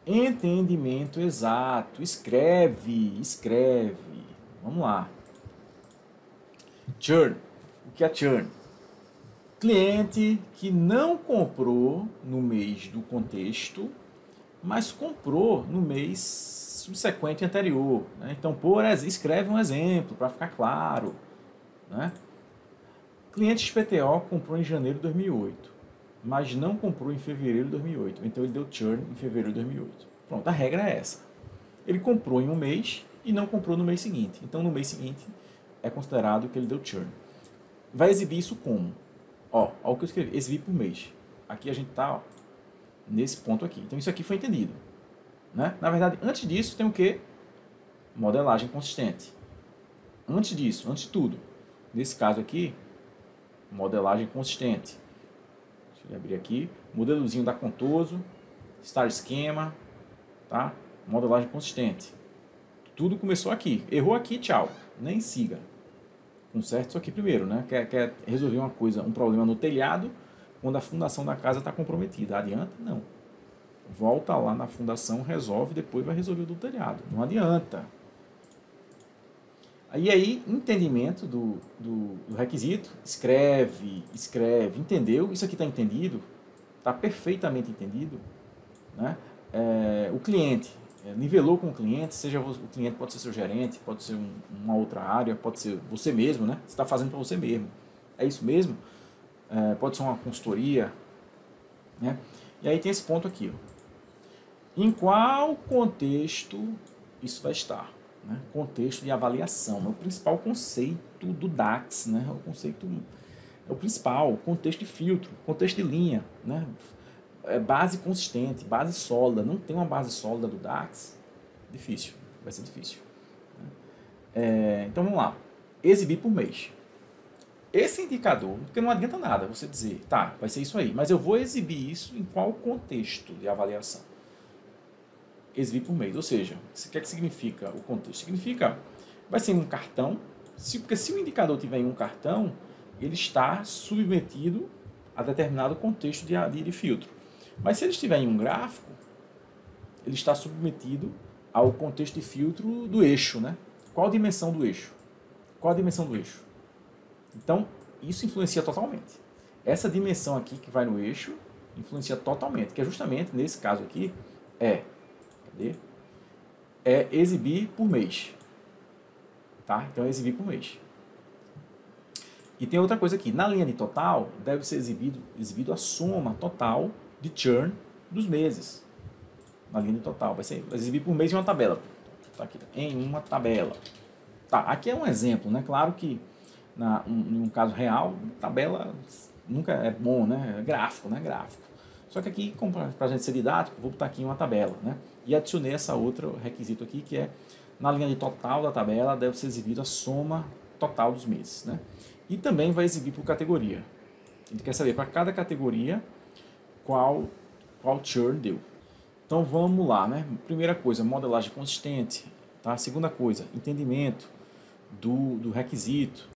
Entendimento exato. Escreve, escreve. Vamos lá. Churn. O que é churn? Cliente que não comprou no mês do contexto, mas comprou no mês subsequente anterior. Né? Então, escreve um exemplo para ficar claro. Né? Cliente XPTO comprou em janeiro de 2008, mas não comprou em fevereiro de 2008. Então, ele deu churn em fevereiro de 2008. Pronto, a regra é essa. Ele comprou em um mês e não comprou no mês seguinte. Então, no mês seguinte, é considerado que ele deu churn. Vai exibir isso como? Ó o que eu escrevi, exibir por mês. Aqui a gente está nesse ponto aqui. Então, isso aqui foi entendido. Né? Na verdade, antes disso, tem o quê? Modelagem consistente. Antes disso, antes de tudo. Nesse caso aqui, modelagem consistente. Deixa eu abrir aqui. Modelozinho da Contoso, Star Schema, tá? Modelagem consistente. Tudo começou aqui. Errou aqui, tchau. Nem siga. Conserte isso aqui primeiro, né? Quer resolver uma coisa, um problema no telhado, quando a fundação da casa está comprometida. Adianta? Não. Volta lá na fundação, resolve, depois vai resolver o do telhado. Não adianta. E aí, entendimento do requisito, escreve, entendeu? Isso aqui está entendido? Está perfeitamente entendido? Né? O cliente, nivelou com o cliente, seja o cliente pode ser seu gerente, pode ser uma outra área, pode ser você mesmo, né? Você está fazendo para você mesmo. É isso mesmo? Pode ser uma consultoria. Né? E aí tem esse ponto aqui. Ó. Em qual contexto isso vai estar? Né? Contexto de avaliação. É o principal conceito do DAX. Né? É o principal. Contexto de filtro, contexto de linha. Né? Base consistente, base sólida. Não tem uma base sólida do DAX? Difícil. Vai ser difícil. Então vamos lá. Exibir por mês. Esse indicador, porque não adianta nada você dizer, tá, vai ser isso aí, mas eu vou exibir isso em qual contexto de avaliação? Exibir por mês, ou seja, o que significa o contexto? Significa, vai ser um cartão, porque se o indicador tiver em um cartão, ele está submetido a determinado contexto de filtro. Mas se ele estiver em um gráfico, ele está submetido ao contexto de filtro do eixo, né? Qual a dimensão do eixo? Qual a dimensão do eixo? Então, isso influencia totalmente. Essa dimensão aqui que vai no eixo influencia totalmente, que é justamente, nesse caso aqui, cadê? É exibir por mês. Tá? Então, é exibir por mês. E tem outra coisa aqui. Na linha de total, deve ser exibido a soma total de churn dos meses. Na linha de total. Vai exibir por mês em uma tabela. Tá aqui, em uma tabela. Tá, aqui é um exemplo, né? Claro que em um caso real, tabela nunca é bom, né? É gráfico, né? Gráfico. Só que aqui, para a gente ser didático, vou botar aqui uma tabela, né? E adicionei essa outra requisito aqui, que é na linha de total da tabela deve ser exibido a soma total dos meses, né? E também vai exibir por categoria. A gente quer saber para cada categoria qual churn deu. Então vamos lá, né? Primeira coisa, modelagem consistente. Tá? Segunda coisa, entendimento do requisito.